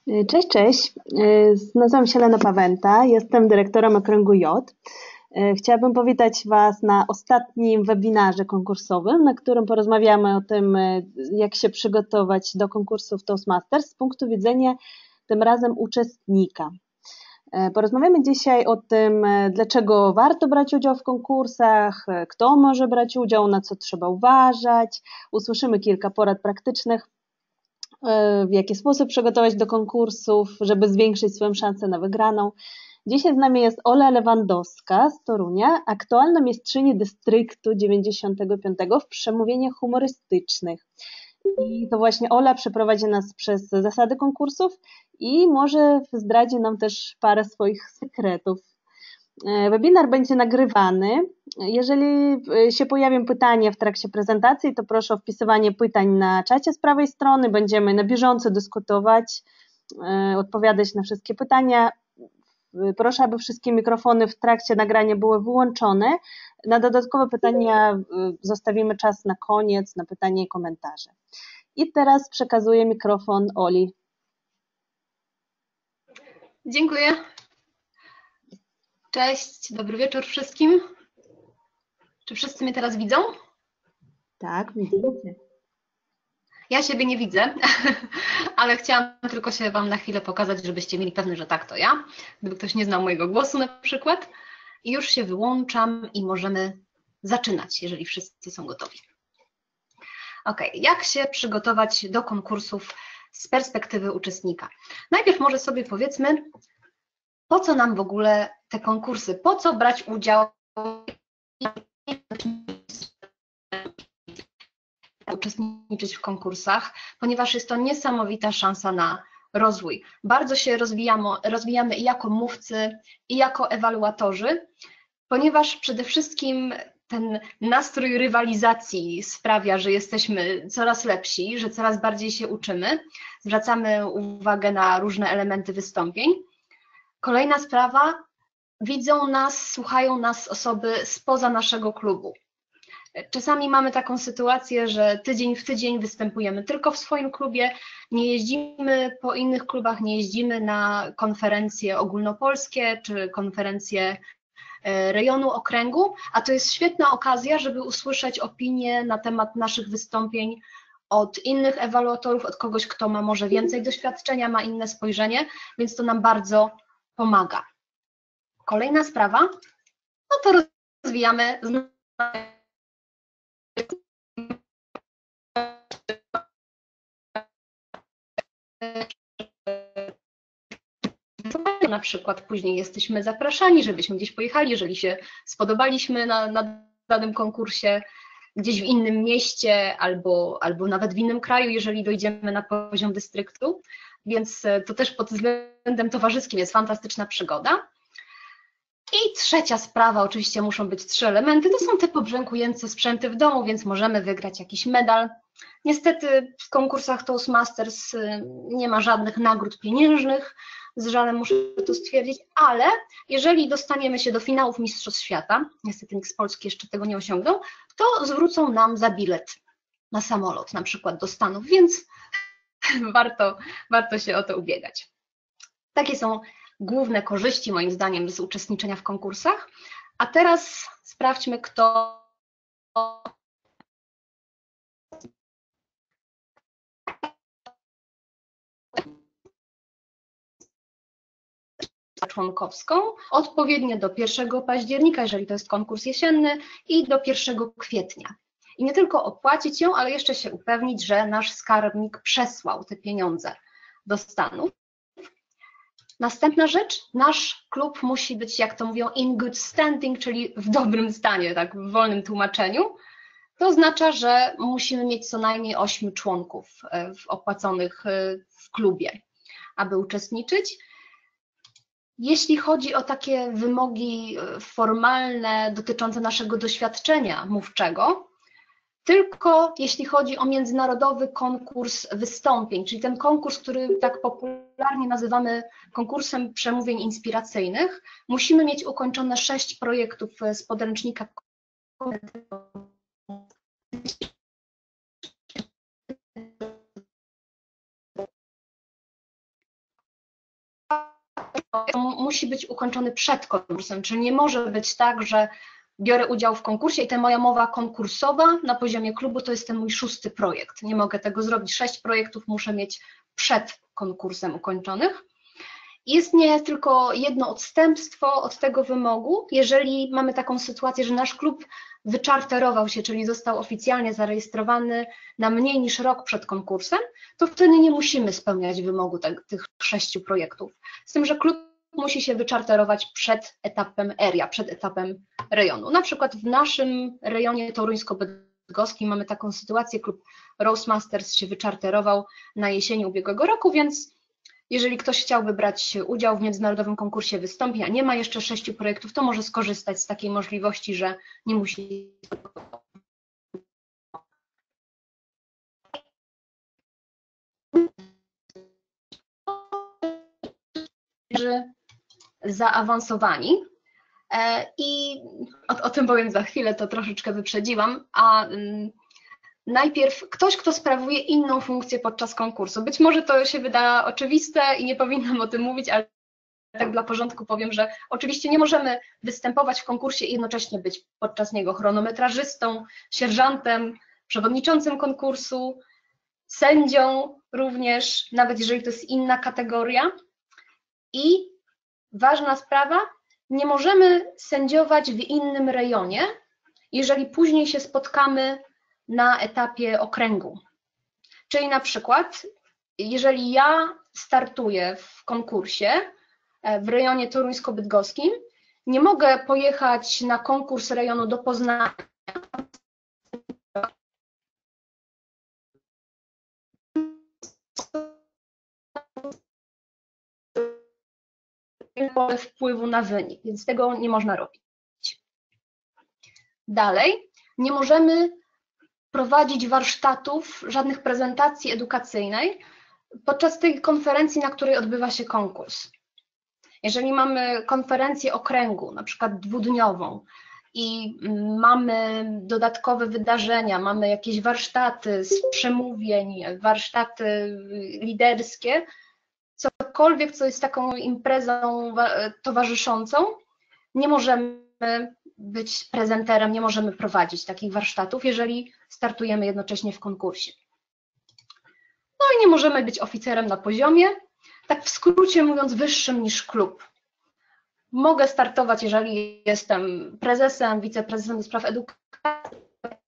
Cześć, cześć. Nazywam się Lena Pawęta, jestem dyrektorem Okręgu J. Chciałabym powitać Was na ostatnim webinarze konkursowym, na którym porozmawiamy o tym, jak się przygotować do konkursów Toastmasters z punktu widzenia tym razem uczestnika. Porozmawiamy dzisiaj o tym, dlaczego warto brać udział w konkursach, kto może brać udział, na co trzeba uważać. Usłyszymy kilka porad praktycznych, w jaki sposób przygotować do konkursów, żeby zwiększyć swoją szansę na wygraną. Dzisiaj z nami jest Ola Lewandowska z Torunia, aktualna mistrzyni dystryktu 95 w przemówieniach humorystycznych. I to właśnie Ola przeprowadzi nas przez zasady konkursów i może zdradzi nam też parę swoich sekretów. Webinar będzie nagrywany. Jeżeli się pojawią pytania w trakcie prezentacji, to proszę o wpisywanie pytań na czacie z prawej strony. Będziemy na bieżąco dyskutować, odpowiadać na wszystkie pytania. Proszę, aby wszystkie mikrofony w trakcie nagrania były wyłączone. Na dodatkowe pytania zostawimy czas na koniec, na pytania i komentarze. I teraz przekazuję mikrofon Oli. Dziękuję. Cześć, dobry wieczór wszystkim. Czy wszyscy mnie teraz widzą? Tak, widzimy Cię. Ja siebie nie widzę, ale chciałam tylko się Wam na chwilę pokazać, żebyście mieli pewność, że tak, to ja. Gdyby ktoś nie znał mojego głosu na przykład. I już się wyłączam i możemy zaczynać, jeżeli wszyscy są gotowi. Ok, jak się przygotować do konkursów z perspektywy uczestnika? Najpierw może sobie powiedzmy, po co nam w ogóle te konkursy, po co brać udział, uczestniczyć w konkursach, ponieważ jest to niesamowita szansa na rozwój. Bardzo się rozwijamy i jako mówcy, i jako ewaluatorzy, ponieważ przede wszystkim ten nastrój rywalizacji sprawia, że jesteśmy coraz lepsi, że coraz bardziej się uczymy, zwracamy uwagę na różne elementy wystąpień. Kolejna sprawa, widzą nas, słuchają nas osoby spoza naszego klubu. Czasami mamy taką sytuację, że tydzień w tydzień występujemy tylko w swoim klubie, nie jeździmy po innych klubach, nie jeździmy na konferencje ogólnopolskie czy konferencje rejonu, okręgu, a to jest świetna okazja, żeby usłyszeć opinie na temat naszych wystąpień od innych ewaluatorów, od kogoś, kto ma może więcej doświadczenia, ma inne spojrzenie, więc to nam bardzo pomaga. Kolejna sprawa, no to rozwijamy na przykład później jesteśmy zapraszani, żebyśmy gdzieś pojechali, jeżeli się spodobaliśmy na danym konkursie, gdzieś w innym mieście albo nawet w innym kraju, jeżeli dojdziemy na poziom dystryktu, więc to też pod względem towarzyskim jest fantastyczna przygoda. I trzecia sprawa, oczywiście muszą być 3 elementy, to są te pobrzękujące sprzęty w domu, więc możemy wygrać jakiś medal. Niestety w konkursach Toastmasters nie ma żadnych nagród pieniężnych, z żalem muszę to stwierdzić, ale jeżeli dostaniemy się do finałów Mistrzostw Świata, niestety nikt z Polski jeszcze tego nie osiągnął, to zwrócą nam za bilet na samolot, na przykład do Stanów, więc warto się o to ubiegać. Takie są główne korzyści, moim zdaniem, z uczestniczenia w konkursach. A teraz sprawdźmy, kto członkowską, odpowiednio do 1 października, jeżeli to jest konkurs jesienny, i do 1 kwietnia. I nie tylko opłacić ją, ale jeszcze się upewnić, że nasz skarbnik przesłał te pieniądze do Stanów. Następna rzecz, nasz klub musi być, jak to mówią, in good standing, czyli w dobrym stanie, tak w wolnym tłumaczeniu. To oznacza, że musimy mieć co najmniej 8 członków opłaconych w klubie, aby uczestniczyć. Jeśli chodzi o takie wymogi formalne dotyczące naszego doświadczenia mówczego, tylko jeśli chodzi o międzynarodowy konkurs wystąpień, czyli ten konkurs, który tak popularnie nazywamy konkursem przemówień inspiracyjnych, musimy mieć ukończone 6 projektów z podręcznika musi być ukończony przed konkursem, czyli nie może być tak, że biorę udział w konkursie i ta moja mowa konkursowa na poziomie klubu to jest ten mój 6. projekt. Nie mogę tego zrobić. 6 projektów muszę mieć przed konkursem ukończonych. Istnieje tylko jedno odstępstwo od tego wymogu, jeżeli mamy taką sytuację, że nasz klub wyczarterował się, czyli został oficjalnie zarejestrowany na mniej niż rok przed konkursem, to wtedy nie musimy spełniać wymogu tych 6 projektów. Z tym, że klub musi się wyczarterować przed etapem area, przed etapem rejonu. Na przykład w naszym rejonie toruńsko-bydgoskim mamy taką sytuację, klub Roastmasters się wyczarterował na jesieni ubiegłego roku, więc jeżeli ktoś chciałby brać udział w międzynarodowym konkursie wystąpień, a nie ma jeszcze 6 projektów, to może skorzystać z takiej możliwości, że nie musi zaawansowani. I o tym powiem za chwilę, to troszeczkę wyprzedziłam, a najpierw ktoś, kto sprawuje inną funkcję podczas konkursu. Być może to się wyda oczywiste i nie powinnam o tym mówić, ale tak dla porządku powiem, że oczywiście nie możemy występować w konkursie i jednocześnie być podczas niego chronometrażystą, sierżantem, przewodniczącym konkursu, sędzią również, nawet jeżeli to jest inna kategoria. I ważna sprawa, nie możemy sędziować w innym rejonie, jeżeli później się spotkamy na etapie okręgu. Czyli na przykład, jeżeli ja startuję w konkursie w rejonie toruńsko-bydgoskim, nie mogę pojechać na konkurs rejonu do Poznania, wpływu na wynik, więc tego nie można robić. Dalej, nie możemy prowadzić warsztatów, żadnych prezentacji edukacyjnej podczas tej konferencji, na której odbywa się konkurs. Jeżeli mamy konferencję okręgu, na przykład dwudniową i mamy dodatkowe wydarzenia, mamy jakieś warsztaty z przemówień, warsztaty liderskie, cokolwiek, co jest taką imprezą towarzyszącą, nie możemy być prezenterem, nie możemy prowadzić takich warsztatów, jeżeli startujemy jednocześnie w konkursie. No i nie możemy być oficerem na poziomie, tak w skrócie mówiąc, wyższym niż klub. Mogę startować, jeżeli jestem prezesem, wiceprezesem do spraw edukacji,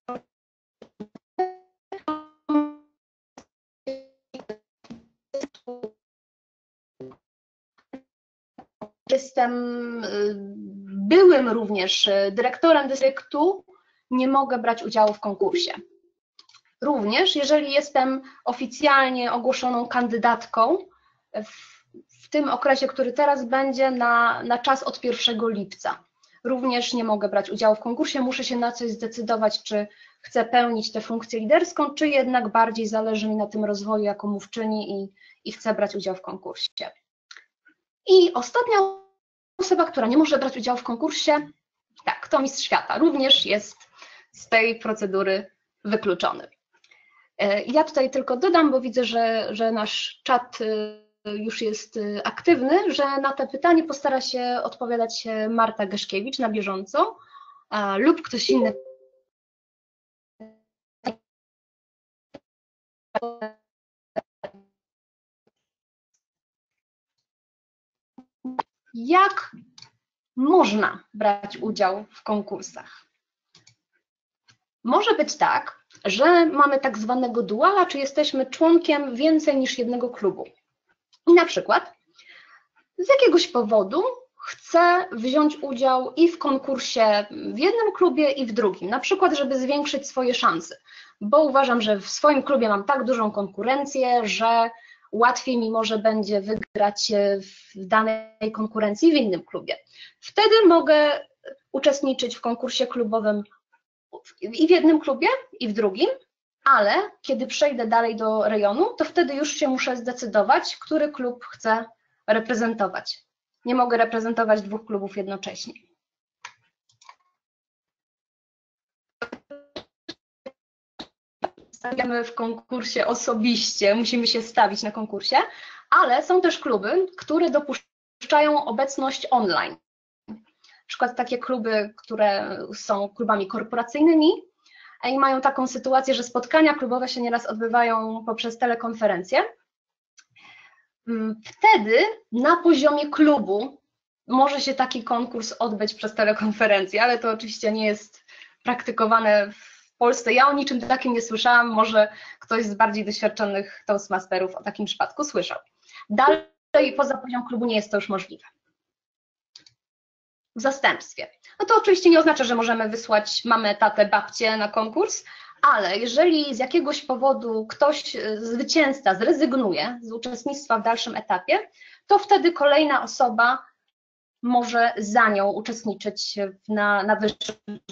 jestem byłym również dyrektorem dystryktu, nie mogę brać udziału w konkursie. Również, jeżeli jestem oficjalnie ogłoszoną kandydatką w tym okresie, który teraz będzie na czas od 1 lipca, również nie mogę brać udziału w konkursie, muszę się na coś zdecydować, czy chcę pełnić tę funkcję liderską, czy jednak bardziej zależy mi na tym rozwoju jako mówczyni i chcę brać udział w konkursie. I ostatnia osoba, która nie może brać udziału w konkursie, tak, to mistrz świata, również jest z tej procedury wykluczony. Ja tutaj tylko dodam, bo widzę, że nasz czat już jest aktywny, że na te pytanie postara się odpowiadać Marta Geszkiewicz na bieżąco lub ktoś inny. Jak można brać udział w konkursach? Może być tak, że mamy tak zwanego duala, czy jesteśmy członkiem więcej niż jednego klubu. I na przykład z jakiegoś powodu chcę wziąć udział i w konkursie w jednym klubie i w drugim, na przykład żeby zwiększyć swoje szanse, bo uważam, że w swoim klubie mam tak dużą konkurencję, że łatwiej mi może będzie wygrać w danej konkurencji w innym klubie. Wtedy mogę uczestniczyć w konkursie klubowym i w jednym klubie, i w drugim, ale kiedy przejdę dalej do rejonu, to wtedy już się muszę zdecydować, który klub chcę reprezentować. Nie mogę reprezentować 2 klubów jednocześnie. Stawiamy w konkursie osobiście, musimy się stawić na konkursie, ale są też kluby, które dopuszczają dopuszczają obecność online. Na przykład takie kluby, które są klubami korporacyjnymi i mają taką sytuację, że spotkania klubowe się nieraz odbywają poprzez telekonferencję. Wtedy na poziomie klubu może się taki konkurs odbyć przez telekonferencję, ale to oczywiście nie jest praktykowane w Polsce. Ja o niczym takim nie słyszałam, może ktoś z bardziej doświadczonych toastmasterów o takim przypadku słyszał. Dalej poza poziom klubu nie jest to już możliwe. W zastępstwie. No to oczywiście nie oznacza, że możemy wysłać mamę, tatę, babcię na konkurs, ale jeżeli z jakiegoś powodu ktoś, zwycięzca, zrezygnuje z uczestnictwa w dalszym etapie, to wtedy kolejna osoba może za nią uczestniczyć na wyższym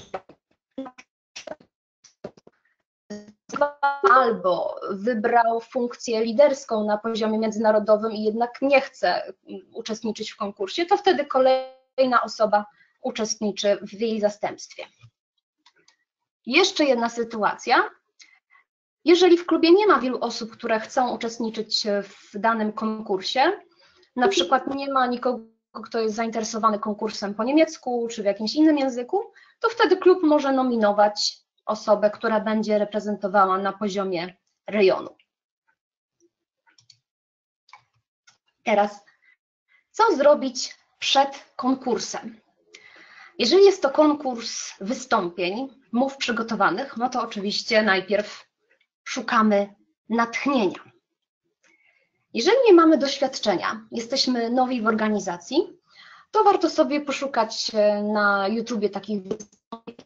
albo wybrał funkcję liderską na poziomie międzynarodowym i jednak nie chce uczestniczyć w konkursie, to wtedy kolejna osoba uczestniczy w jej zastępstwie. Jeszcze jedna sytuacja. Jeżeli w klubie nie ma wielu osób, które chcą uczestniczyć w danym konkursie, na przykład nie ma nikogo, kto jest zainteresowany konkursem po niemiecku czy w jakimś innym języku, to wtedy klub może nominować osobę, która będzie reprezentowała na poziomie rejonu. Teraz, co zrobić przed konkursem? Jeżeli jest to konkurs wystąpień, mów przygotowanych, no to oczywiście najpierw szukamy natchnienia. Jeżeli nie mamy doświadczenia, jesteśmy nowi w organizacji, to warto sobie poszukać na YouTubie takich wystąpień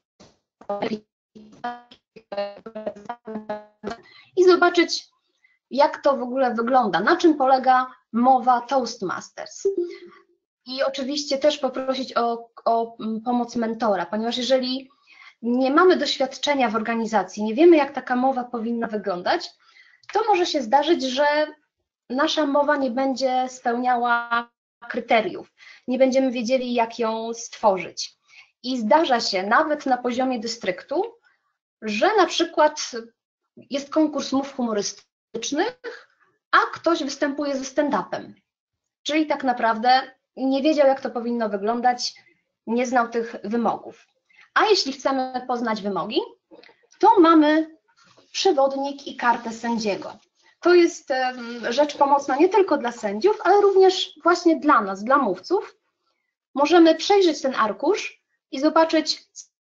i zobaczyć, jak to w ogóle wygląda, na czym polega mowa Toastmasters. I oczywiście też poprosić o pomoc mentora, ponieważ jeżeli nie mamy doświadczenia w organizacji, nie wiemy, jak taka mowa powinna wyglądać, to może się zdarzyć, że nasza mowa nie będzie spełniała kryteriów, nie będziemy wiedzieli, jak ją stworzyć. I zdarza się nawet na poziomie dystryktu, że na przykład jest konkurs mów humorystycznych, a ktoś występuje ze stand-upem, czyli tak naprawdę nie wiedział, jak to powinno wyglądać, nie znał tych wymogów. A jeśli chcemy poznać wymogi, to mamy przewodnik i kartę sędziego. To jest rzecz pomocna nie tylko dla sędziów, ale również właśnie dla nas, dla mówców. Możemy przejrzeć ten arkusz i zobaczyć,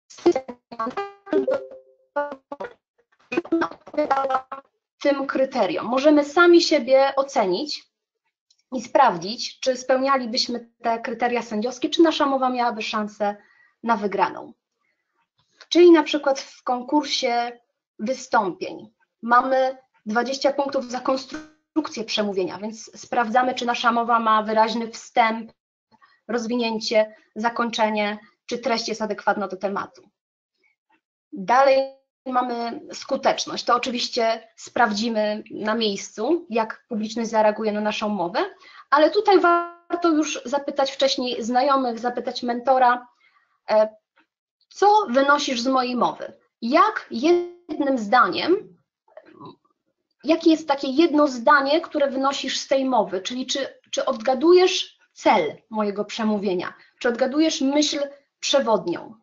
tym kryteriom. Możemy sami siebie ocenić i sprawdzić, czy spełnialibyśmy te kryteria sędziowskie, czy nasza mowa miałaby szansę na wygraną. Czyli na przykład w konkursie wystąpień mamy 20 punktów za konstrukcję przemówienia, więc sprawdzamy, czy nasza mowa ma wyraźny wstęp, rozwinięcie, zakończenie, czy treść jest adekwatna do tematu. Dalej mamy skuteczność. To oczywiście sprawdzimy na miejscu, jak publiczność zareaguje na naszą mowę, ale tutaj warto już zapytać wcześniej znajomych, zapytać mentora, co wynosisz z mojej mowy? Jak jednym zdaniem, jakie jest takie jedno zdanie, które wynosisz z tej mowy? Czyli czy odgadujesz cel mojego przemówienia? Czy odgadujesz myśl przewodnią?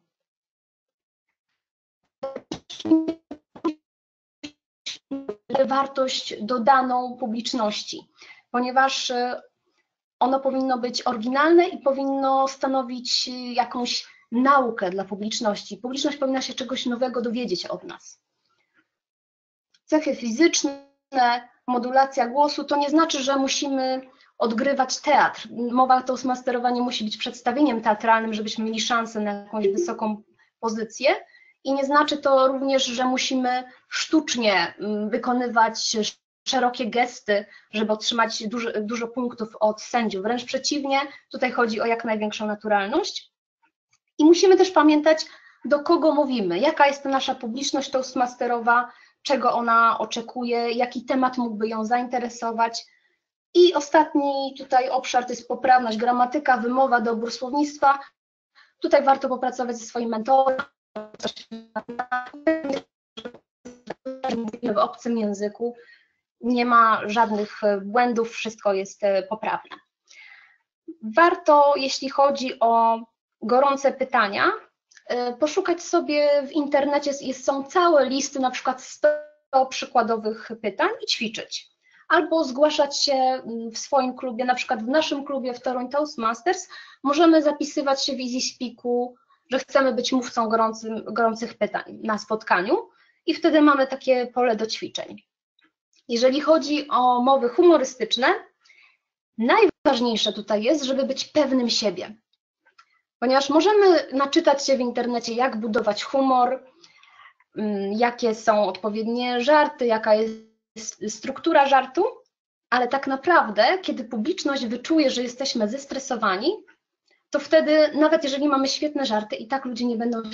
Wartość dodaną publiczności, ponieważ ono powinno być oryginalne i powinno stanowić jakąś naukę dla publiczności. Publiczność powinna się czegoś nowego dowiedzieć od nas. Cechy fizyczne, modulacja głosu, to nie znaczy, że musimy odgrywać teatr. Mowa toastmasterowa nie musi być przedstawieniem teatralnym, żebyśmy mieli szansę na jakąś wysoką pozycję. I nie znaczy to również, że musimy sztucznie wykonywać szerokie gesty, żeby otrzymać dużo punktów od sędziów. Wręcz przeciwnie, tutaj chodzi o jak największą naturalność. I musimy też pamiętać, do kogo mówimy, jaka jest to nasza publiczność toastmasterowa, czego ona oczekuje, jaki temat mógłby ją zainteresować. I ostatni tutaj obszar to jest poprawność, gramatyka, wymowa, dobór słownictwa. Tutaj warto popracować ze swoim mentorem, w obcym języku, nie ma żadnych błędów, wszystko jest poprawne. warto, jeśli chodzi o gorące pytania, poszukać sobie w internecie, są całe listy, na przykład 100 przykładowych pytań i ćwiczyć. Albo zgłaszać się w swoim klubie, na przykład w naszym klubie w Toruń Toastmasters, możemy zapisywać się w EasySpeaku, że chcemy być mówcą gorących pytań na spotkaniu i wtedy mamy takie pole do ćwiczeń. Jeżeli chodzi o mowy humorystyczne, najważniejsze tutaj jest, żeby być pewnym siebie, ponieważ możemy naczytać się w internecie, jak budować humor, jakie są odpowiednie żarty, jaka jest struktura żartu, ale tak naprawdę, kiedy publiczność wyczuje, że jesteśmy zestresowani, to wtedy, nawet jeżeli mamy świetne żarty, i tak ludzie nie będą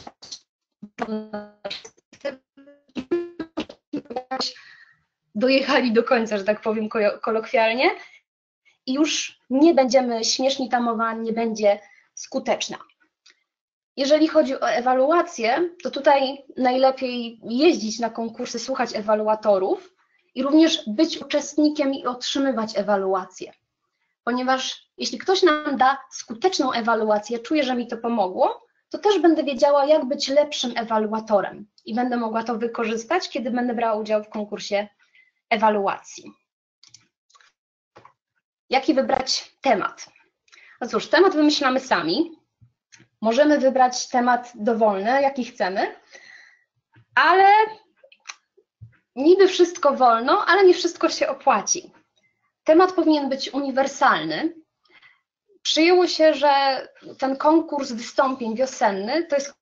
dojechali do końca, że tak powiem kolokwialnie, i już nie będziemy śmieszni, ta mowa nie będzie skuteczna. Jeżeli chodzi o ewaluację, to tutaj najlepiej jeździć na konkursy, słuchać ewaluatorów i również być uczestnikiem i otrzymywać ewaluację. Ponieważ jeśli ktoś nam da skuteczną ewaluację, czuję, że mi to pomogło, to też będę wiedziała, jak być lepszym ewaluatorem i będę mogła to wykorzystać, kiedy będę brała udział w konkursie ewaluacji. Jaki wybrać temat? No cóż, temat wymyślamy sami. Możemy wybrać temat dowolny, jaki chcemy, ale niby wszystko wolno, ale nie wszystko się opłaci. Temat powinien być uniwersalny. Przyjęło się, że ten konkurs wystąpień wiosenny to jest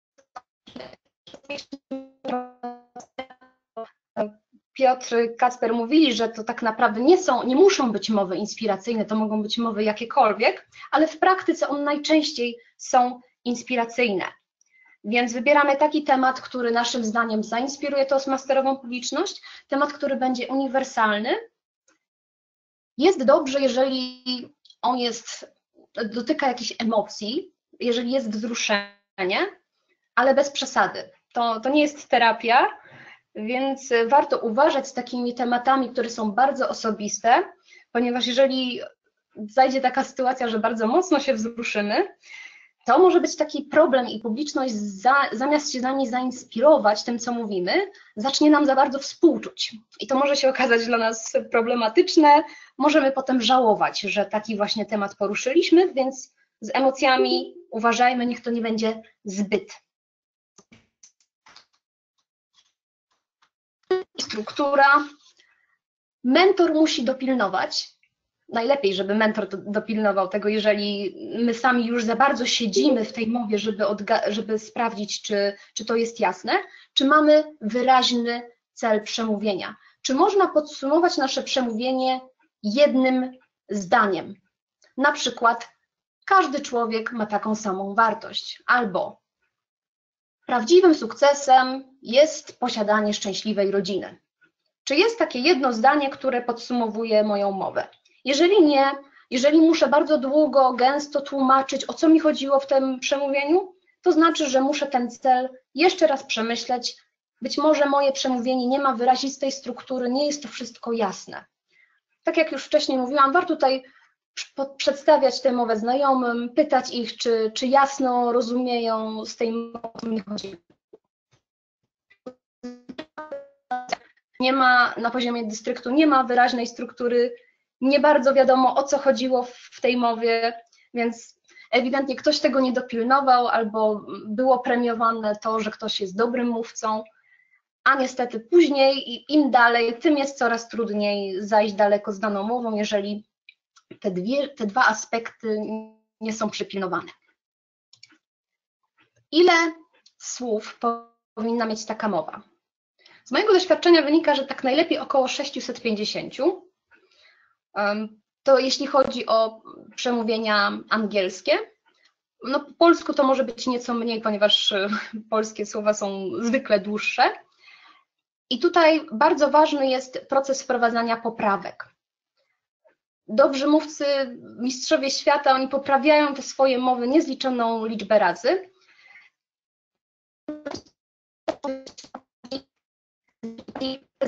Piotr, Kacper mówili, że to tak naprawdę nie muszą być mowy inspiracyjne, to mogą być mowy jakiekolwiek, ale w praktyce one najczęściej są inspiracyjne. Więc wybieramy taki temat, który naszym zdaniem zainspiruje toastmasterową publiczność, temat, który będzie uniwersalny. Jest dobrze, jeżeli on dotyka jakichś emocji, jeżeli jest wzruszenie, ale bez przesady. To nie jest terapia, więc warto uważać z takimi tematami, które są bardzo osobiste, ponieważ jeżeli zajdzie taka sytuacja, że bardzo mocno się wzruszymy, to może być taki problem i publiczność zamiast się nami zainspirować tym, co mówimy, zacznie nam za bardzo współczuć. I to może się okazać dla nas problematyczne, możemy potem żałować, że taki właśnie temat poruszyliśmy, więc z emocjami uważajmy, niech to nie będzie zbyt. Struktura. Mentor musi dopilnować, najlepiej, żeby mentor dopilnował tego, jeżeli my sami już za bardzo siedzimy w tej mowie, żeby sprawdzić, czy to jest jasne, czy mamy wyraźny cel przemówienia. Czy można podsumować nasze przemówienie jednym zdaniem? Na przykład, każdy człowiek ma taką samą wartość, albo prawdziwym sukcesem jest posiadanie szczęśliwej rodziny. Czy jest takie jedno zdanie, które podsumowuje moją mowę? Jeżeli nie, jeżeli muszę bardzo długo, gęsto tłumaczyć, o co mi chodziło w tym przemówieniu, to znaczy, że muszę ten cel jeszcze raz przemyśleć. Być może moje przemówienie nie ma wyrazistej struktury, nie jest to wszystko jasne. Tak jak już wcześniej mówiłam, warto tutaj przedstawiać tę mowę znajomym, pytać ich, czy jasno rozumieją z tej mowy, o co mi chodzi. Nie ma na poziomie dystryktu, nie ma wyraźnej struktury, nie bardzo wiadomo, o co chodziło w tej mowie, więc ewidentnie ktoś tego nie dopilnował, albo było premiowane to, że ktoś jest dobrym mówcą, a niestety później im dalej, tym jest coraz trudniej zajść daleko z daną mową, jeżeli te dwa aspekty nie są przypilnowane. Ile słów powinna mieć taka mowa? Z mojego doświadczenia wynika, że tak najlepiej około 650. To jeśli chodzi o przemówienia angielskie, no po polsku to może być nieco mniej, ponieważ polskie słowa są zwykle dłuższe. I tutaj bardzo ważny jest proces wprowadzania poprawek. Dobrzy mówcy, mistrzowie świata, oni poprawiają te swoje mowy niezliczoną liczbę razy.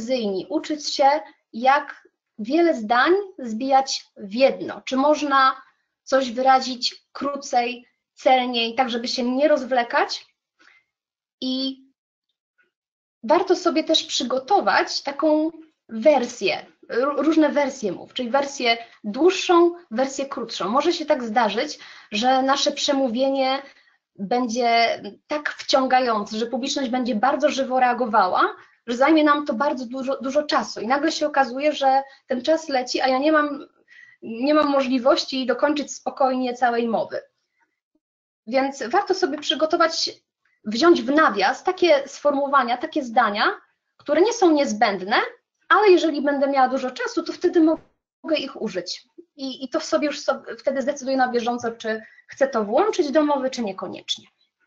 Uczyć się, jak wiele zdań zbijać w jedno. Czy można coś wyrazić krócej, celniej, tak żeby się nie rozwlekać. I warto sobie też przygotować taką wersję, różne wersje mów, czyli wersję dłuższą, wersję krótszą. Może się tak zdarzyć, że nasze przemówienie będzie tak wciągające, że publiczność będzie bardzo żywo reagowała, że zajmie nam to bardzo dużo czasu i nagle się okazuje, że ten czas leci, a ja nie mam możliwości dokończyć spokojnie całej mowy. Więc warto sobie przygotować, wziąć w nawias takie sformułowania, takie zdania, które nie są niezbędne, ale jeżeli będę miała dużo czasu, to wtedy mogę ich użyć. I to sobie już wtedy zdecyduję na bieżąco, czy chcę to włączyć do mowy, czy niekoniecznie.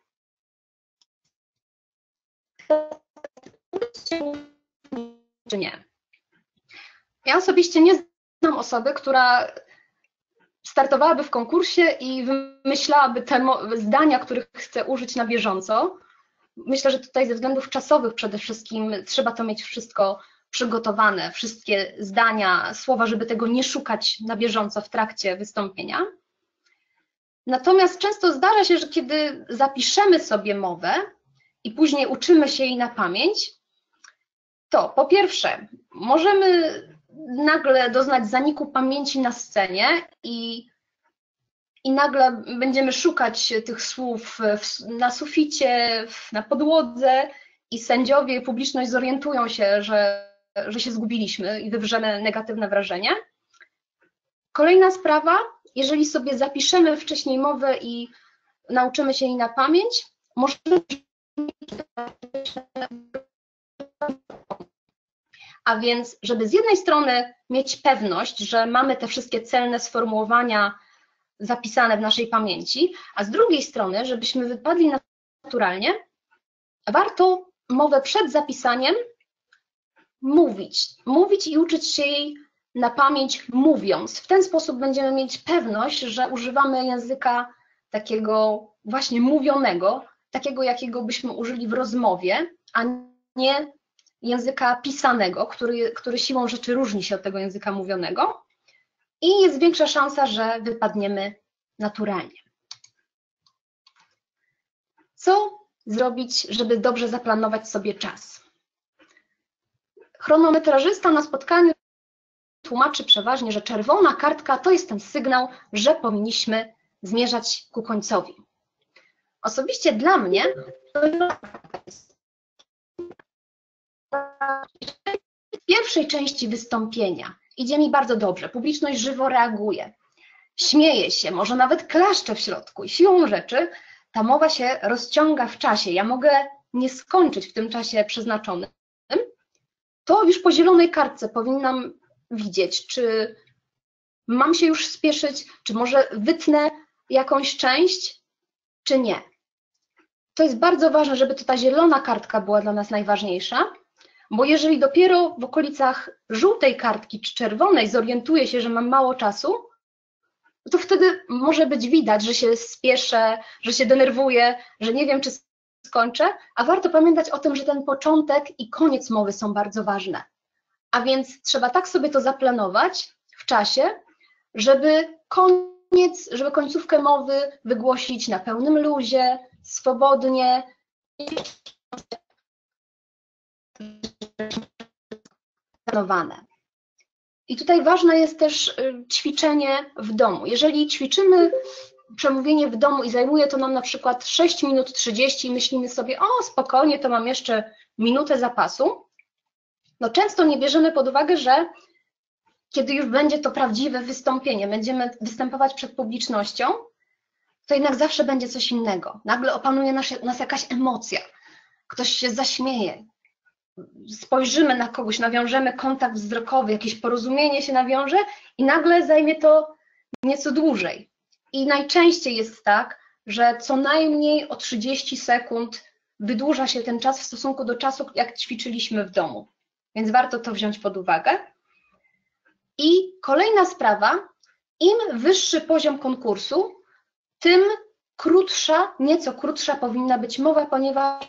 Czy nie. Ja osobiście nie znam osoby, która startowałaby w konkursie i wymyślałaby te zdania, których chce użyć na bieżąco. Myślę, że tutaj ze względów czasowych przede wszystkim trzeba to mieć wszystko przygotowane, wszystkie zdania, słowa, żeby tego nie szukać na bieżąco w trakcie wystąpienia. Natomiast często zdarza się, że kiedy zapiszemy sobie mowę i później uczymy się jej na pamięć, to po pierwsze możemy nagle doznać zaniku pamięci na scenie i nagle będziemy szukać tych słów na suficie, na podłodze i sędziowie, publiczność zorientują się, że się zgubiliśmy i wywrzemy negatywne wrażenie. Kolejna sprawa, jeżeli sobie zapiszemy wcześniej mowę i nauczymy się jej na pamięć, możemy. A więc, żeby z jednej strony mieć pewność, że mamy te wszystkie celne sformułowania zapisane w naszej pamięci, a z drugiej strony, żebyśmy wypadli naturalnie, warto mowę przed zapisaniem mówić i uczyć się jej na pamięć mówiąc. W ten sposób będziemy mieć pewność, że używamy języka takiego właśnie mówionego, takiego jakiego byśmy użyli w rozmowie, a nie języka pisanego, który siłą rzeczy różni się od tego języka mówionego i jest większa szansa, że wypadniemy naturalnie. Co zrobić, żeby dobrze zaplanować sobie czas? Chronometrażysta na spotkaniu tłumaczy przeważnie, że czerwona kartka to jest ten sygnał, że powinniśmy zmierzać ku końcowi. Osobiście dla mnie w pierwszej części wystąpienia idzie mi bardzo dobrze, publiczność żywo reaguje, śmieje się, może nawet klaszcze w środku i siłą rzeczy ta mowa się rozciąga w czasie. Ja mogę nie skończyć w tym czasie przeznaczonym. To już po zielonej kartce powinnam widzieć, czy mam się już spieszyć, czy może wytnę jakąś część, czy nie. To jest bardzo ważne, żeby to ta zielona kartka była dla nas najważniejsza, bo jeżeli dopiero w okolicach żółtej kartki czy czerwonej zorientuję się, że mam mało czasu, to wtedy może być widać, że się spieszę, że się denerwuję, że nie wiem, czy skończę, a warto pamiętać o tym, że ten początek i koniec mowy są bardzo ważne. A więc trzeba tak sobie to zaplanować w czasie, żeby końcówkę mowy wygłosić na pełnym luzie, swobodnie. I tutaj ważne jest też ćwiczenie w domu. Jeżeli ćwiczymy przemówienie w domu i zajmuje to nam na przykład 6 minut 30 i myślimy sobie, o spokojnie, to mam jeszcze minutę zapasu, no często nie bierzemy pod uwagę, że kiedy już będzie to prawdziwe wystąpienie, będziemy występować przed publicznością, to jednak zawsze będzie coś innego. Nagle opanuje nas jakaś emocja, ktoś się zaśmieje, spojrzymy na kogoś, nawiążemy kontakt wzrokowy, jakieś porozumienie się nawiąże i nagle zajmie to nieco dłużej. I najczęściej jest tak, że co najmniej o 30 sekund wydłuża się ten czas w stosunku do czasu, jak ćwiczyliśmy w domu. Więc warto to wziąć pod uwagę. I kolejna sprawa, im wyższy poziom konkursu, tym krótsza, nieco krótsza powinna być mowa, ponieważ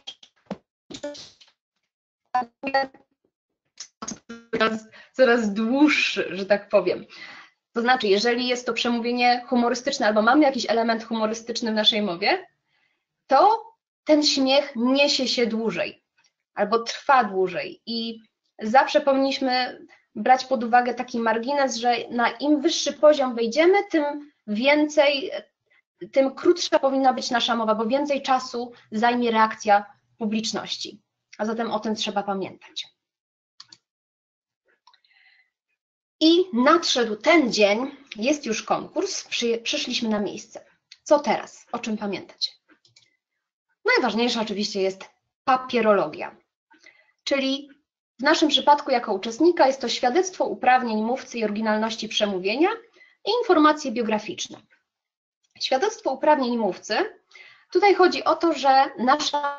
coraz dłuższy, że tak powiem. To znaczy, jeżeli jest to przemówienie humorystyczne albo mamy jakiś element humorystyczny w naszej mowie, to ten śmiech niesie się dłużej albo trwa dłużej i zawsze powinniśmy brać pod uwagę taki margines, że na im wyższy poziom wejdziemy, tym krótsza powinna być nasza mowa, bo więcej czasu zajmie reakcja publiczności. A zatem o tym trzeba pamiętać. I nadszedł ten dzień, jest już konkurs, przyszliśmy na miejsce. Co teraz? O czym pamiętać? Najważniejsza oczywiście jest papierologia, czyli w naszym przypadku jako uczestnika jest to świadectwo uprawnień mówcy i oryginalności przemówienia i informacje biograficzne. Świadectwo uprawnień mówcy, tutaj chodzi o to, że nasza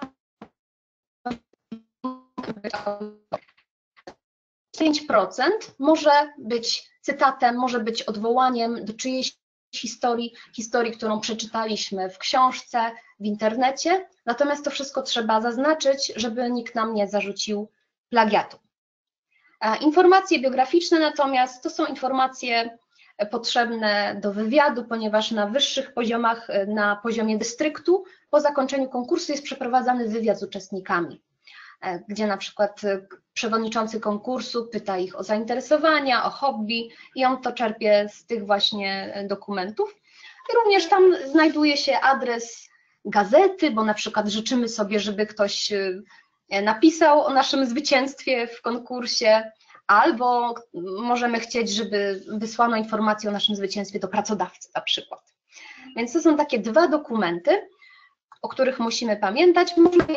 5% może być cytatem, może być odwołaniem do czyjejś historii, którą przeczytaliśmy w książce, w internecie, natomiast to wszystko trzeba zaznaczyć, żeby nikt nam nie zarzucił plagiatu. Informacje biograficzne natomiast to są informacje potrzebne do wywiadu, ponieważ na wyższych poziomach, na poziomie dystryktu, po zakończeniu konkursu jest przeprowadzany wywiad z uczestnikami, gdzie na przykład przewodniczący konkursu pyta ich o zainteresowania, o hobby i on to czerpie z tych właśnie dokumentów. I również tam znajduje się adres gazety, bo na przykład życzymy sobie, żeby ktoś napisał o naszym zwycięstwie w konkursie, albo możemy chcieć, żeby wysłano informację o naszym zwycięstwie do pracodawcy na przykład. Więc to są takie dwa dokumenty, o których musimy pamiętać.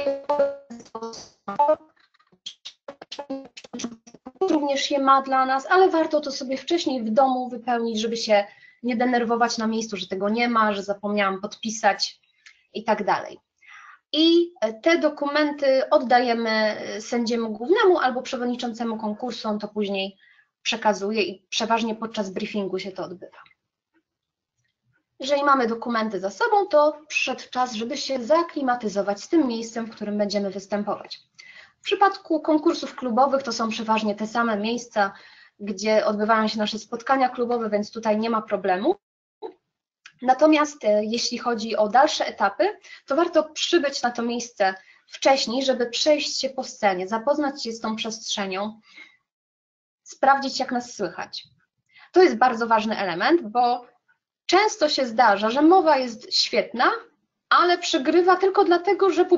Również je ma dla nas, ale warto to sobie wcześniej w domu wypełnić, żeby się nie denerwować na miejscu, że tego nie ma, że zapomniałam podpisać i tak dalej. I te dokumenty oddajemy sędziemu głównemu albo przewodniczącemu konkursu, on to później przekazuje i przeważnie podczas briefingu się to odbywa. Jeżeli mamy dokumenty za sobą, to przyszedł czas, żeby się zaaklimatyzować z tym miejscem, w którym będziemy występować. W przypadku konkursów klubowych to są przeważnie te same miejsca, gdzie odbywają się nasze spotkania klubowe, więc tutaj nie ma problemu. Natomiast jeśli chodzi o dalsze etapy, to warto przybyć na to miejsce wcześniej, żeby przejść się po scenie, zapoznać się z tą przestrzenią, sprawdzić, jak nas słychać. To jest bardzo ważny element, bo często się zdarza, że mowa jest świetna, ale przegrywa tylko dlatego, że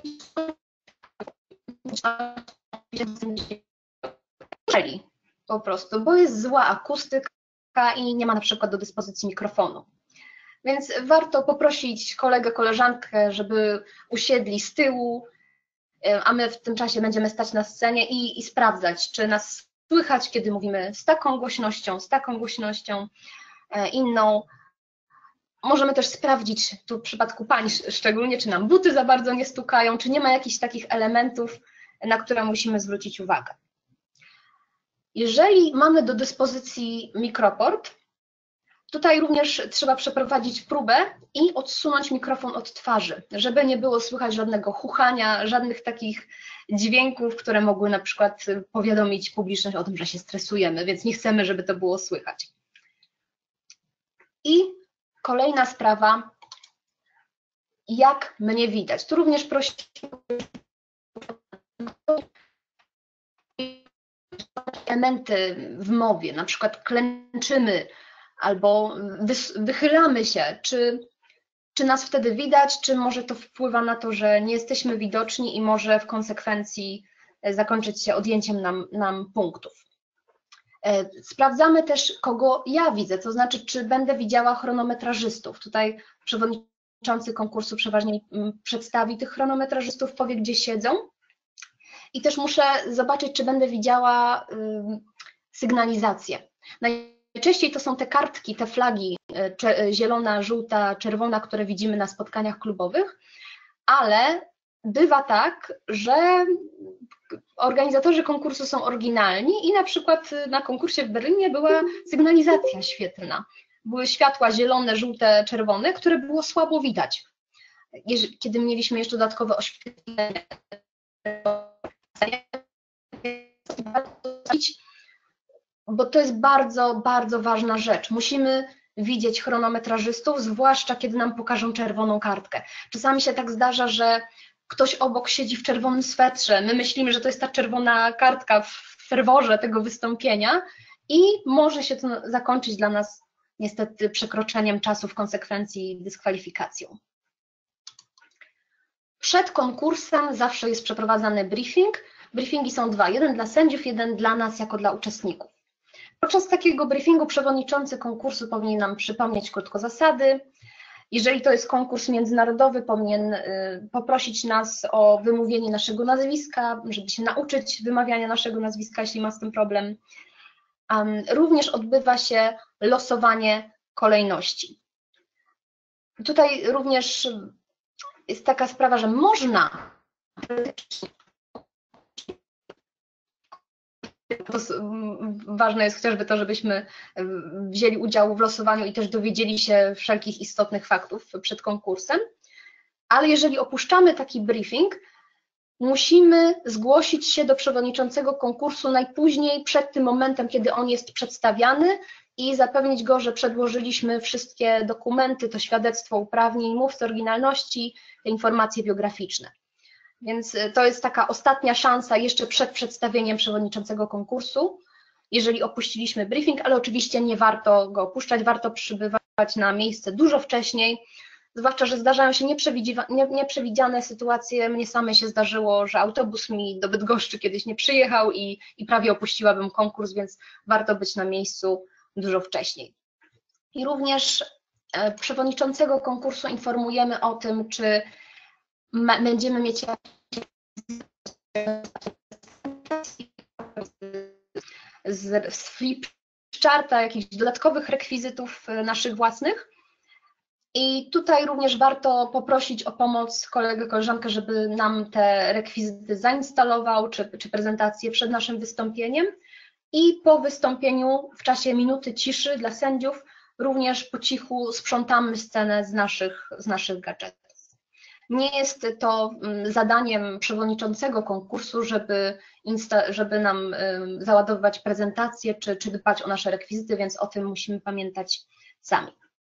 po prostu, bo jest zła akustyka i nie ma na przykład do dyspozycji mikrofonu. Więc warto poprosić kolegę, koleżankę, żeby usiedli z tyłu, a my w tym czasie będziemy stać na scenie i sprawdzać, czy nas słychać, kiedy mówimy z taką głośnością, inną. Możemy też sprawdzić, tu w przypadku pań szczególnie, czy nam buty za bardzo nie stukają, czy nie ma jakichś takich elementów, na które musimy zwrócić uwagę. Jeżeli mamy do dyspozycji mikroport, tutaj również trzeba przeprowadzić próbę i odsunąć mikrofon od twarzy, żeby nie było słychać żadnego chuchania, żadnych takich dźwięków, które mogły na przykład powiadomić publiczność o tym, że się stresujemy, więc nie chcemy, żeby to było słychać. I kolejna sprawa, jak mnie widać. Tu również prosimy elementy w mowie, na przykład klęczymy albo wychylamy się, czy nas wtedy widać, czy może to wpływa na to, że nie jesteśmy widoczni i może w konsekwencji zakończyć się odjęciem nam punktów. Sprawdzamy też, kogo ja widzę, to znaczy, czy będę widziała chronometrażystów. Tutaj przewodniczący konkursu przeważnie przedstawi tych chronometrażystów, powie, gdzie siedzą. I też muszę zobaczyć, czy będę widziała sygnalizację. Najczęściej to są te kartki, te flagi zielona, żółta, czerwona, które widzimy na spotkaniach klubowych, ale bywa tak, że organizatorzy konkursu są oryginalni i na przykład na konkursie w Berlinie była sygnalizacja świetlna. Były światła zielone, żółte, czerwone, które było słabo widać. Kiedy mieliśmy jeszcze dodatkowe oświetlenie, bo to jest bardzo, bardzo ważna rzecz. Musimy widzieć chronometrażystów, zwłaszcza kiedy nam pokażą czerwoną kartkę. Czasami się tak zdarza, że ktoś obok siedzi w czerwonym swetrze, my myślimy, że to jest ta czerwona kartka w ferworze tego wystąpienia i może się to zakończyć dla nas niestety przekroczeniem czasu, w konsekwencji dyskwalifikacją. Przed konkursem zawsze jest przeprowadzany briefing. Briefingi są dwa, jeden dla sędziów, jeden dla nas jako dla uczestników. Podczas takiego briefingu przewodniczący konkursu powinien nam przypomnieć krótko zasady. Jeżeli to jest konkurs międzynarodowy, powinien poprosić nas o wymówienie naszego nazwiska, żeby się nauczyć wymawiania naszego nazwiska, jeśli ma z tym problem. Również odbywa się losowanie kolejności. Tutaj również jest taka sprawa, że można ważne jest chociażby to, żebyśmy wzięli udział w losowaniu i też dowiedzieli się wszelkich istotnych faktów przed konkursem, ale jeżeli opuszczamy taki briefing, musimy zgłosić się do przewodniczącego konkursu najpóźniej przed tym momentem, kiedy on jest przedstawiany i zapewnić go, że przedłożyliśmy wszystkie dokumenty, to świadectwo uprawnień, mówcy oryginalności, te informacje biograficzne. Więc to jest taka ostatnia szansa jeszcze przed przedstawieniem przewodniczącego konkursu, jeżeli opuściliśmy briefing, ale oczywiście nie warto go opuszczać, warto przybywać na miejsce dużo wcześniej, zwłaszcza, że zdarzają się nieprzewidziane sytuacje. Mnie samej się zdarzyło, że autobus mi do Bydgoszczy kiedyś nie przyjechał i prawie opuściłabym konkurs, więc warto być na miejscu dużo wcześniej. I również przewodniczącego konkursu informujemy o tym, czy będziemy mieć z flipcharta jakichś dodatkowych rekwizytów naszych własnych. I tutaj również warto poprosić o pomoc kolegę, koleżankę, żeby nam te rekwizyty zainstalował, czy prezentację przed naszym wystąpieniem. I po wystąpieniu, w czasie minuty ciszy dla sędziów, również po cichu sprzątamy scenę z naszych gadżetów. Nie jest to zadaniem przewodniczącego konkursu, żeby nam załadowywać prezentację, czy dbać o nasze rekwizyty, więc o tym musimy pamiętać sami.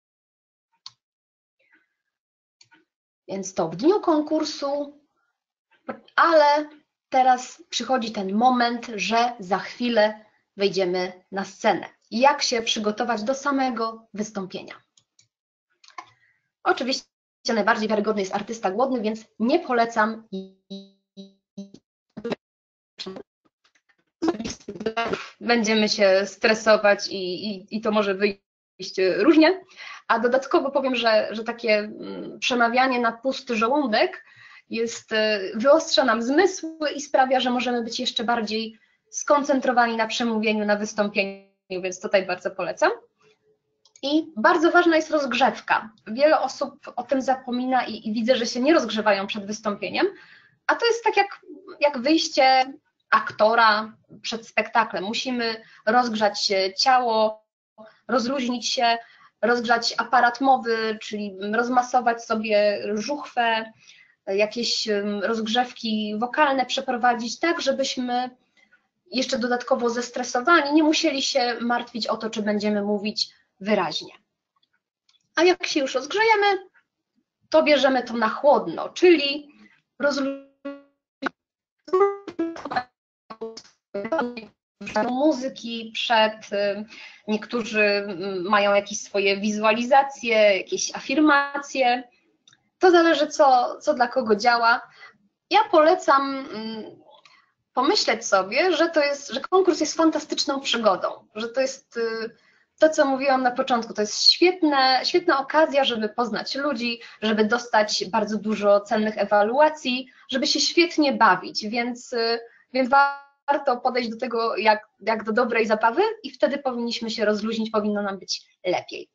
Więc to w dniu konkursu, ale teraz przychodzi ten moment, że za chwilę wejdziemy na scenę. Jak się przygotować do samego wystąpienia? Oczywiście najbardziej wiarygodny jest artysta głodny, więc nie polecam. Będziemy się stresować i to może wyjść różnie. A dodatkowo powiem, że takie przemawianie na pusty żołądek wyostrza nam zmysły i sprawia, że możemy być jeszcze bardziej skoncentrowani na przemówieniu, na wystąpieniu, więc tutaj bardzo polecam. I bardzo ważna jest rozgrzewka. Wiele osób o tym zapomina i widzę, że się nie rozgrzewają przed wystąpieniem, a to jest tak jak wyjście aktora przed spektaklem. Musimy rozgrzać ciało, rozluźnić się, rozgrzać aparat mowy, czyli rozmasować sobie żuchwę, jakieś rozgrzewki wokalne przeprowadzić tak, żebyśmy jeszcze dodatkowo zestresowani nie musieli się martwić o to, czy będziemy mówić wyraźnie. A jak się już rozgrzejemy, to bierzemy to na chłodno, czyli muzyki niektórzy mają jakieś swoje wizualizacje, jakieś afirmacje. To zależy, co dla kogo działa. Ja polecam pomyśleć sobie, że konkurs jest fantastyczną przygodą, że to jest to, co mówiłam na początku, to jest świetna okazja, żeby poznać ludzi, żeby dostać bardzo dużo cennych ewaluacji, żeby się świetnie bawić, więc warto podejść do tego jak do dobrej zabawy i wtedy powinniśmy się rozluźnić, powinno nam być lepiej.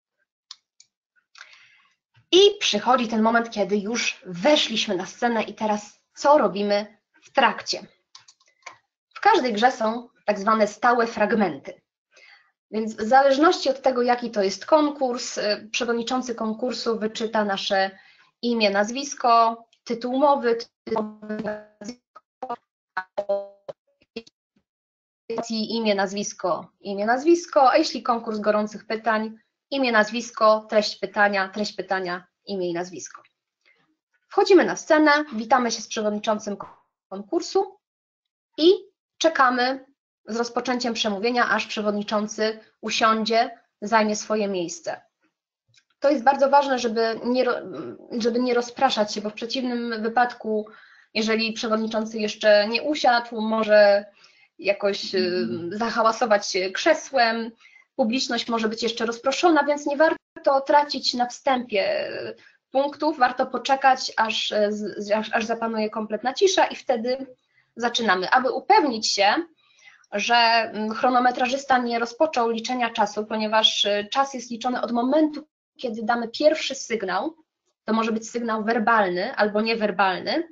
I przychodzi ten moment, kiedy już weszliśmy na scenę i teraz co robimy w trakcie? W każdej grze są tak zwane stałe fragmenty. Więc w zależności od tego, jaki to jest konkurs, przewodniczący konkursu wyczyta nasze imię, nazwisko, tytuł mowy, imię, nazwisko, a jeśli konkurs gorących pytań, imię, nazwisko, treść pytania, imię i nazwisko. Wchodzimy na scenę, witamy się z przewodniczącym konkursu i czekamy z rozpoczęciem przemówienia, aż przewodniczący usiądzie, zajmie swoje miejsce. To jest bardzo ważne, żeby nie rozpraszać się, bo w przeciwnym wypadku, jeżeli przewodniczący jeszcze nie usiadł, może jakoś zahałasować się krzesłem, publiczność może być jeszcze rozproszona, więc nie warto tracić na wstępie punktów, warto poczekać, aż zapanuje kompletna cisza i wtedy zaczynamy. Aby upewnić się, że chronometrażysta nie rozpoczął liczenia czasu, ponieważ czas jest liczony od momentu, kiedy damy pierwszy sygnał, to może być sygnał werbalny albo niewerbalny.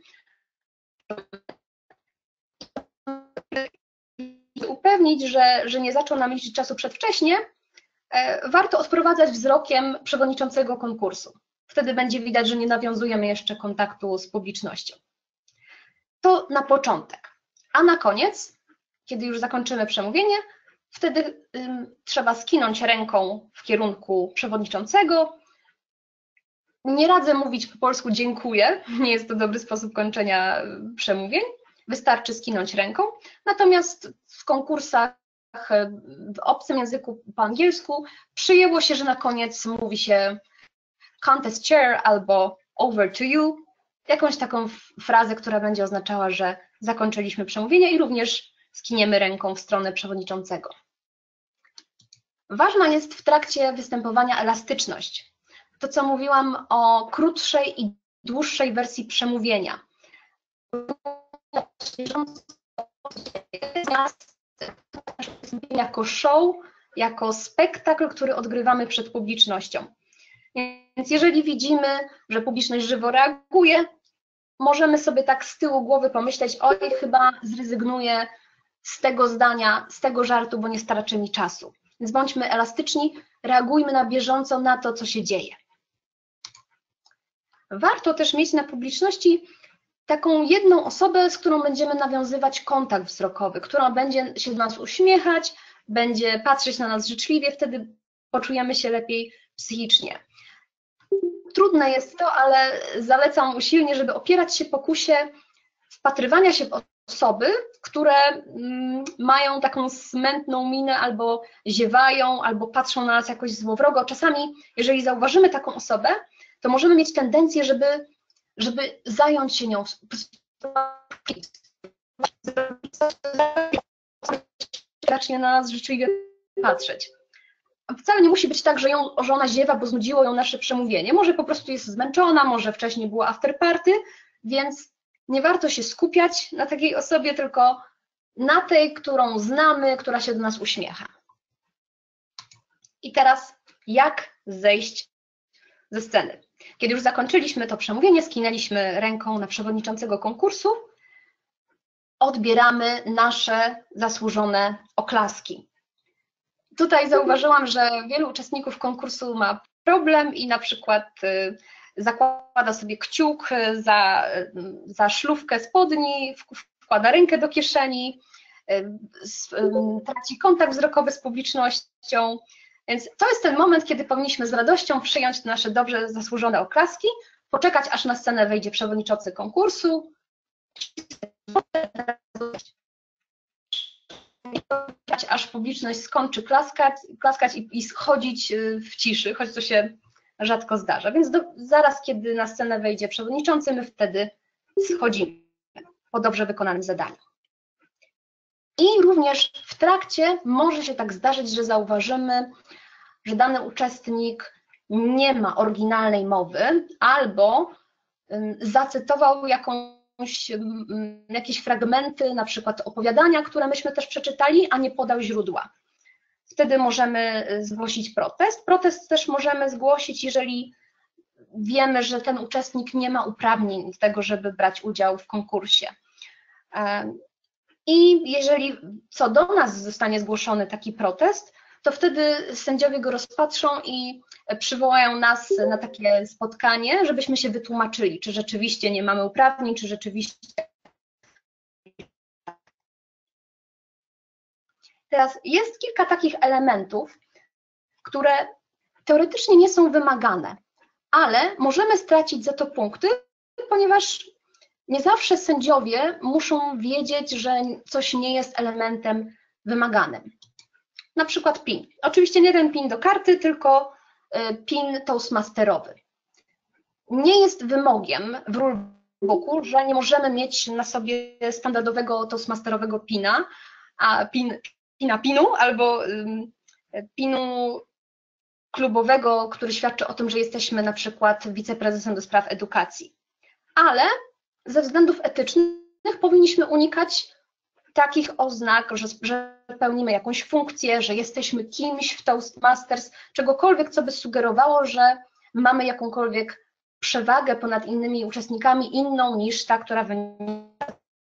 Upewnić, że nie zaczął nam liczyć czasu przedwcześnie, warto odprowadzać wzrokiem przewodniczącego konkursu. Wtedy będzie widać, że nie nawiązujemy jeszcze kontaktu z publicznością. To na początek. A na koniec, kiedy już zakończymy przemówienie, wtedy trzeba skinąć ręką w kierunku przewodniczącego. Nie radzę mówić po polsku dziękuję, nie jest to dobry sposób kończenia przemówień. Wystarczy skinąć ręką. Natomiast w konkursach w obcym języku po angielsku przyjęło się, że na koniec mówi się contest chair albo over to you. Jakąś taką frazę, która będzie oznaczała, że zakończyliśmy przemówienie i również skiniemy ręką w stronę przewodniczącego. Ważna jest w trakcie występowania elastyczność. To, co mówiłam o krótszej i dłuższej wersji przemówienia. Jako show, jako spektakl, który odgrywamy przed publicznością. Więc jeżeli widzimy, że publiczność żywo reaguje, możemy sobie tak z tyłu głowy pomyśleć, oj, chyba zrezygnuję z tego zdania, z tego żartu, bo nie starczy mi czasu. Więc bądźmy elastyczni, reagujmy na bieżąco na to, co się dzieje. Warto też mieć na publiczności taką jedną osobę, z którą będziemy nawiązywać kontakt wzrokowy, która będzie się do nas uśmiechać, będzie patrzeć na nas życzliwie, wtedy poczujemy się lepiej psychicznie. Trudne jest to, ale zalecam usilnie, żeby opierać się pokusie wpatrywania się w osoby, które mają taką smętną minę, albo ziewają, albo patrzą na nas jakoś złowrogo. Czasami, jeżeli zauważymy taką osobę, to możemy mieć tendencję, żeby zająć się nią, zacznie na nas życzliwie patrzeć. Wcale nie musi być tak, że ona ziewa, bo znudziło ją nasze przemówienie. Może po prostu jest zmęczona, może wcześniej było afterparty, więc nie warto się skupiać na takiej osobie, tylko na tej, którą znamy, która się do nas uśmiecha. I teraz jak zejść ze sceny? Kiedy już zakończyliśmy to przemówienie, skinęliśmy ręką na przewodniczącego konkursu, odbieramy nasze zasłużone oklaski. Tutaj zauważyłam, że wielu uczestników konkursu ma problem i na przykład zakłada sobie kciuk za szlufkę spodni, wkłada rękę do kieszeni, traci kontakt wzrokowy z publicznością. Więc to jest ten moment, kiedy powinniśmy z radością przyjąć te nasze dobrze zasłużone oklaski, poczekać, aż na scenę wejdzie przewodniczący konkursu, aż publiczność skończy klaskać i schodzić w ciszy, choć to się rzadko zdarza. Więc zaraz, kiedy na scenę wejdzie przewodniczący, my wtedy schodzimy po dobrze wykonanym zadaniu. I również w trakcie może się tak zdarzyć, że zauważymy, że dany uczestnik nie ma oryginalnej mowy albo zacytował jakieś fragmenty, na przykład opowiadania, które myśmy też przeczytali, a nie podał źródła. Wtedy możemy zgłosić protest. Protest też możemy zgłosić, jeżeli wiemy, że ten uczestnik nie ma uprawnień do tego, żeby brać udział w konkursie. I jeżeli co do nas zostanie zgłoszony taki protest, to wtedy sędziowie go rozpatrzą i przywołają nas na takie spotkanie, żebyśmy się wytłumaczyli, czy rzeczywiście nie mamy uprawnień, czy rzeczywiście Teraz jest kilka takich elementów, które teoretycznie nie są wymagane, ale możemy stracić za to punkty, ponieważ nie zawsze sędziowie muszą wiedzieć, że coś nie jest elementem wymaganym. Na przykład PIN. Oczywiście nie ten PIN do karty, tylko PIN toastmasterowy. Nie jest wymogiem w rulebooku, że nie możemy mieć na sobie standardowego toastmasterowego PIN-a, a PIN-u albo PIN-u klubowego, który świadczy o tym, że jesteśmy na przykład wiceprezesem do spraw edukacji. Ale ze względów etycznych powinniśmy unikać takich oznak, że pełnimy jakąś funkcję, że jesteśmy kimś w Toastmasters, czegokolwiek, co by sugerowało, że mamy jakąkolwiek przewagę ponad innymi uczestnikami, inną niż ta, która wynika.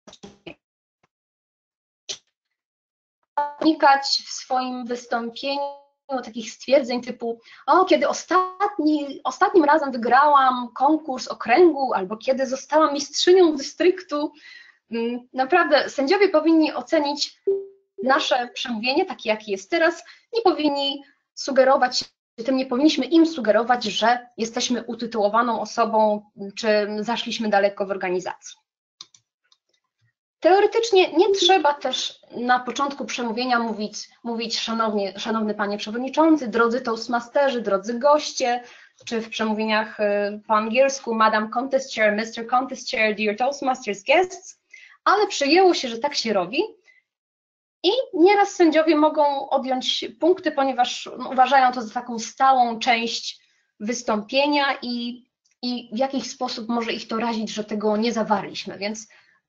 Unikać w swoim wystąpieniu takich stwierdzeń typu: o, kiedy ostatnim razem wygrałam konkurs okręgu, albo kiedy zostałam mistrzynią dystryktu. Naprawdę sędziowie powinni ocenić nasze przemówienie takie, jakie jest teraz, nie powinni sugerować, tym nie powinniśmy im sugerować, że jesteśmy utytułowaną osobą, czy zaszliśmy daleko w organizacji. Teoretycznie nie trzeba też na początku przemówienia mówić szanowny panie przewodniczący, drodzy toastmasterzy, drodzy goście, czy w przemówieniach po angielsku Madam Contest Chair, Mr. Contest Chair, Dear Toastmasters Guests, ale przyjęło się, że tak się robi i nieraz sędziowie mogą odjąć punkty, ponieważ uważają to za taką stałą część wystąpienia i w jakiś sposób może ich to razić, że tego nie zawarliśmy, więc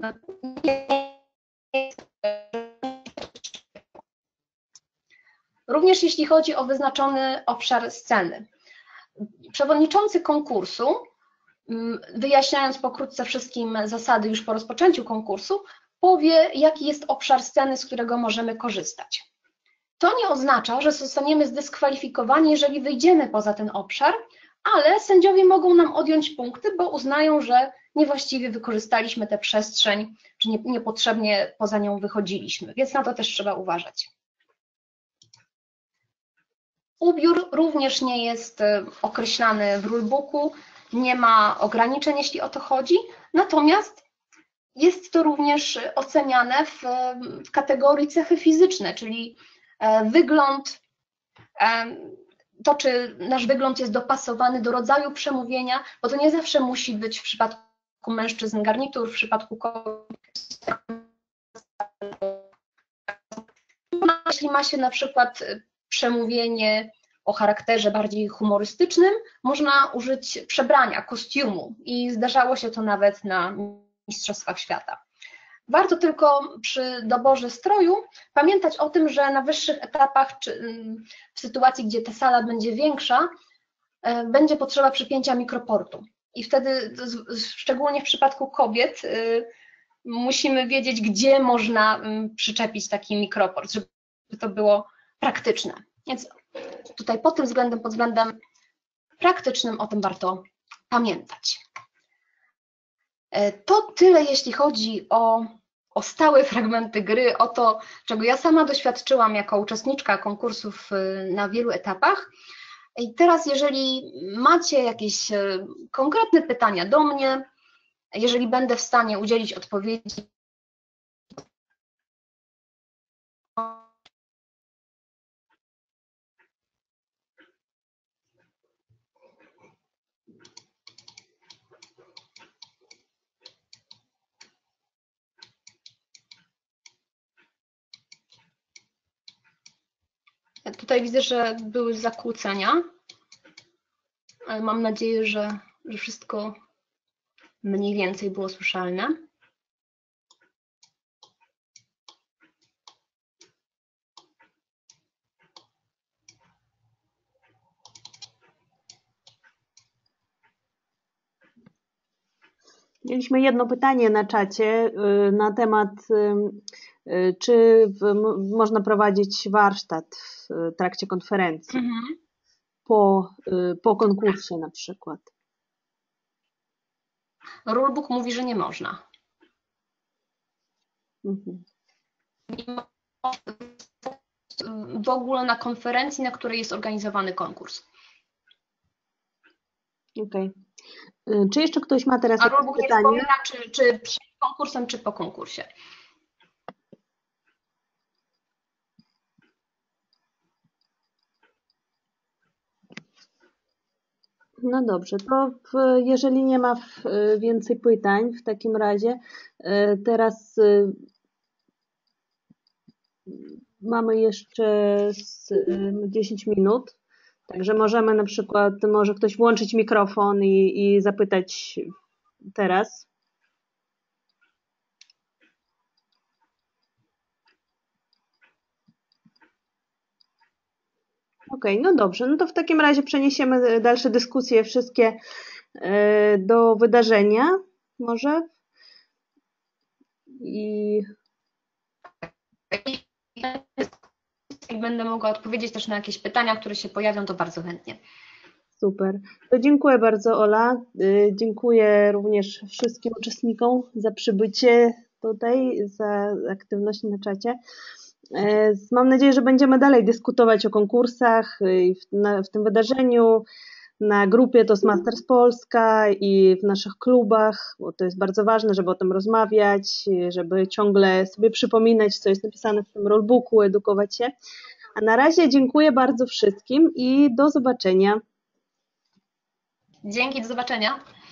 również jeśli chodzi o wyznaczony obszar sceny. Przewodniczący konkursu, wyjaśniając pokrótce wszystkim zasady już po rozpoczęciu konkursu, powie, jaki jest obszar sceny, z którego możemy korzystać. To nie oznacza, że zostaniemy zdyskwalifikowani, jeżeli wyjdziemy poza ten obszar, ale sędziowie mogą nam odjąć punkty, bo uznają, że niewłaściwie wykorzystaliśmy tę przestrzeń, czy niepotrzebnie poza nią wychodziliśmy, więc na to też trzeba uważać. Ubiór również nie jest określany w rulebooku, nie ma ograniczeń, jeśli o to chodzi, natomiast jest to również oceniane w kategorii cechy fizyczne, czyli wygląd, to czy nasz wygląd jest dopasowany do rodzaju przemówienia, bo to nie zawsze musi być w przypadku mężczyzn garnitur, w przypadku kobiet. Jeśli ma się na przykład przemówienie o charakterze bardziej humorystycznym, można użyć przebrania, kostiumu i zdarzało się to nawet na Mistrzostwach Świata. Warto tylko przy doborze stroju pamiętać o tym, że na wyższych etapach, czy w sytuacji, gdzie ta sala będzie większa, będzie potrzeba przypięcia mikroportu. I wtedy, szczególnie w przypadku kobiet, musimy wiedzieć, gdzie można przyczepić taki mikroport, żeby to było praktyczne. Więc tutaj pod względem praktycznym o tym warto pamiętać. To tyle, jeśli chodzi o stałe fragmenty gry, o to, czego ja sama doświadczyłam jako uczestniczka konkursów na wielu etapach. I teraz, jeżeli macie jakieś konkretne pytania do mnie, jeżeli będę w stanie udzielić odpowiedzi, tutaj widzę, że były zakłócenia, ale mam nadzieję, że wszystko mniej więcej było słyszalne. Mieliśmy jedno pytanie na czacie na temat, czy można prowadzić warsztat w trakcie konferencji po konkursie na przykład. Rulebook mówi, że nie można. w ogóle na konferencji, na której jest organizowany konkurs. Okej. Czy jeszcze ktoś ma teraz Karol jakieś Bóg nie pytanie? wspomina, czy przed konkursem, czy po konkursie. No dobrze, to jeżeli nie ma więcej pytań, w takim razie teraz mamy jeszcze 10 minut, także możemy na przykład, może ktoś włączyć mikrofon i zapytać teraz. Okej, no dobrze, no to w takim razie przeniesiemy dalsze dyskusje wszystkie do wydarzenia może i Jak będę mogła odpowiedzieć też na jakieś pytania, które się pojawią, to bardzo chętnie. super. To dziękuję bardzo, Ola. Dziękuję również wszystkim uczestnikom za przybycie tutaj, za aktywność na czacie. Mam nadzieję, że będziemy dalej dyskutować o konkursach w tym wydarzeniu, na grupie Toastmasters Polska i w naszych klubach, bo to jest bardzo ważne, żeby o tym rozmawiać, żeby ciągle sobie przypominać, co jest napisane w tym rulebooku, edukować się. A na razie dziękuję bardzo wszystkim i do zobaczenia. Dzięki, do zobaczenia.